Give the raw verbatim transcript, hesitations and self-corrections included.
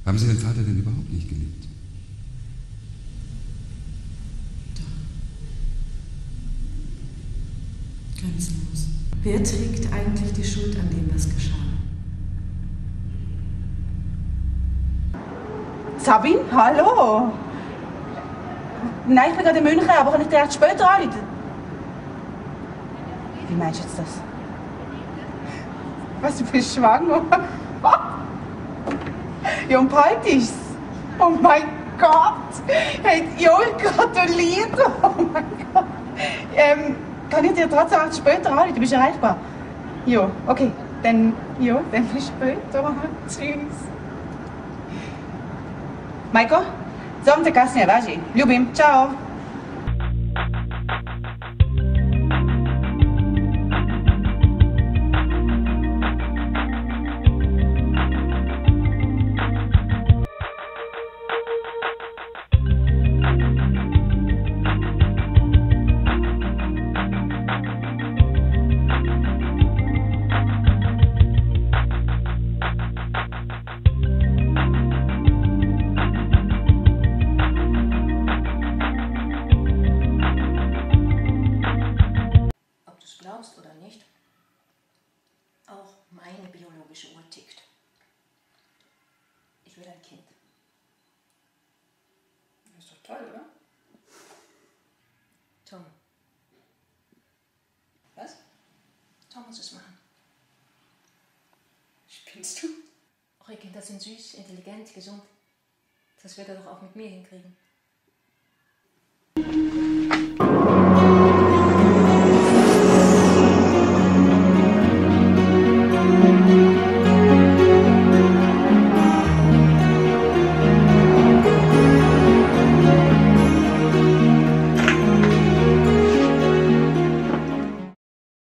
Haben Sie Ihren Vater denn überhaupt nicht geliebt? Doch. Grenzenlos. Wer trägt eigentlich die Schuld an dem, was geschah? Sabine, hallo. Nein, ich bin gerade in München, aber kann ich dir erst später anrufen? Wie meinst du jetzt das? Was, du bist schwanger? Ja, und bald ist's. Oh mein Gott! Hey, Joel, gratuliert! Oh mein Gott! Ähm, kann ich dir trotzdem erst später anrufen? Du bist erreichbar? Ja, okay. Dann, ja, dann bis später. Tschüss. Majko, zovem te kasnije, važi. Ljubim, čao. Glaubst oder nicht, auch meine biologische Uhr tickt. Ich will ein Kind. Das ist doch toll, oder? Tom. Was? Tom muss es machen. Spinnst du? Eure Kinder sind süß, intelligent, gesund. Das wird er doch auch mit mir hinkriegen.